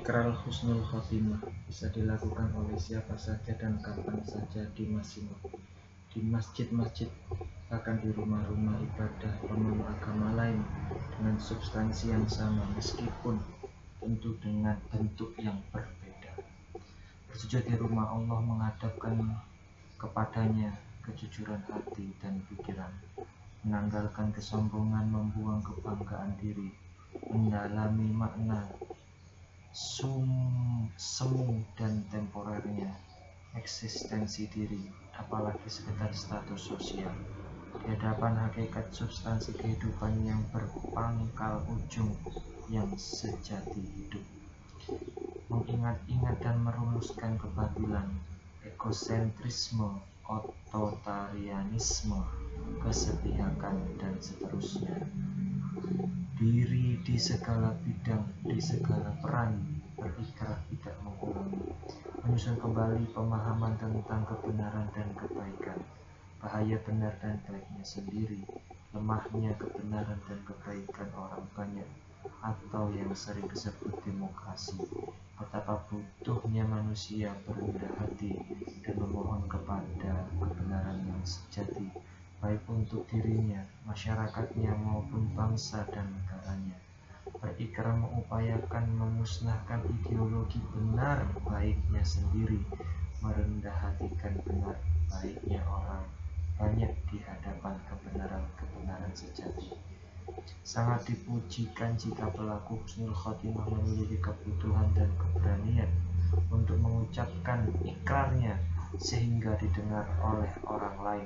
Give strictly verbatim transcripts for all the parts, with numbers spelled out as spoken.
Ikrar husnul khotimah bisa dilakukan oleh siapa saja dan kapan saja di masjid, di masjid-masjid, bahkan di rumah-rumah ibadah pemeluk agama lain dengan substansi yang sama, meskipun tentu dengan bentuk yang berbeda. Bersujud di rumah Allah menghadapkan kepadanya kejujuran hati dan pikiran, menanggalkan kesombongan, membuang kebanggaan diri, mendalami makna sum, semu dan temporernya eksistensi diri, apalagi sekedar status sosial, di hadapan hakikat substansi kehidupan yang berpangkal ujung yang sejati hidup. Mengingat-ingat dan merumuskan kebatilan, egosentrisme, otoritarianisme, kesepihakan, dan seterusnya. Diri di segala bidang, di segala peran, berikrar tidak mengulangi, menyusun kembali pemahaman tentang kebenaran dan kebaikan, bahaya benar dan baiknya sendiri, lemahnya kebenaran dan kebaikan orang banyak, atau yang sering disebut demokrasi, betapa butuhnya manusia berendah hati dan memohon kepada kebenaran yang sejati, baik untuk dirinya, masyarakatnya, maupun bangsa dan negaranya. Berikrar mengupayakan memusnahkan ideologi benar baiknya sendiri, merendah hatikan benar baiknya orang banyak di hadapan kebenaran-kebenaran sejati. Sangat dipujikan jika pelaku husnul khotimah memiliki kebutuhan dan keberanian untuk mengucapkan ikrarnya sehingga didengar oleh orang lain.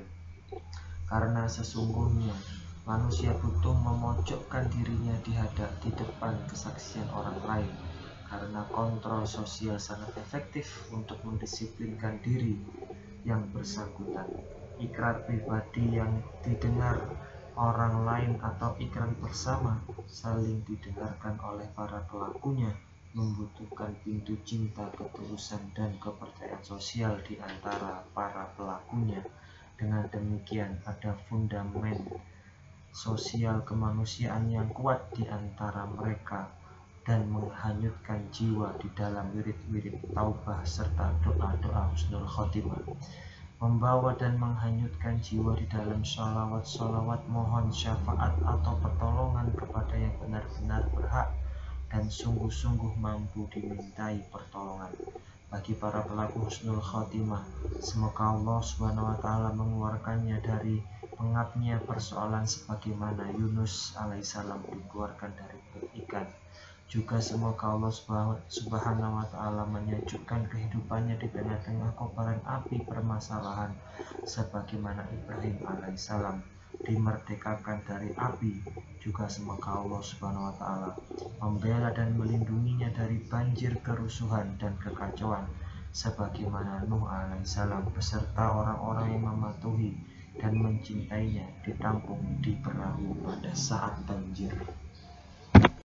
Karena sesungguhnya manusia butuh memojokkan dirinya di hadap di depan kesaksian orang lain, karena kontrol sosial sangat efektif untuk mendisiplinkan diri yang bersangkutan. Ikrar pribadi yang didengar orang lain atau ikrar bersama saling didengarkan oleh para pelakunya membutuhkan pintu cinta, ketulusan, dan kepercayaan sosial di antara para pelakunya. Dengan demikian, ada fundamen sosial kemanusiaan yang kuat di antara mereka dan menghanyutkan jiwa di dalam wirid-wirid taubah serta doa-doa husnul khotimah, membawa dan menghanyutkan jiwa di dalam sholawat-sholawat mohon syafaat atau pertolongan kepada yang benar-benar berhak dan sungguh-sungguh mampu dimintai pertolongan. Bagi para pelaku husnul khotimah, semoga Allah subhanahu wa ta'ala mengeluarkannya dari pengapnya persoalan sebagaimana Yunus alaihissalam dikeluarkan dari perut ikan. Juga semoga Allah subhanahu wa ta'ala menyejukkan kehidupannya di tengah-tengah kobaran api permasalahan sebagaimana Ibrahim alaihissalam dimerdekakan dari api. Juga semoga Allah subhanahu wa ta'ala membela dan melindunginya dari banjir kerusuhan dan kekacauan sebagaimana Nuh alaihissalam beserta orang-orang yang mematuhi dan mencintainya ditampung di perahu pada saat banjir.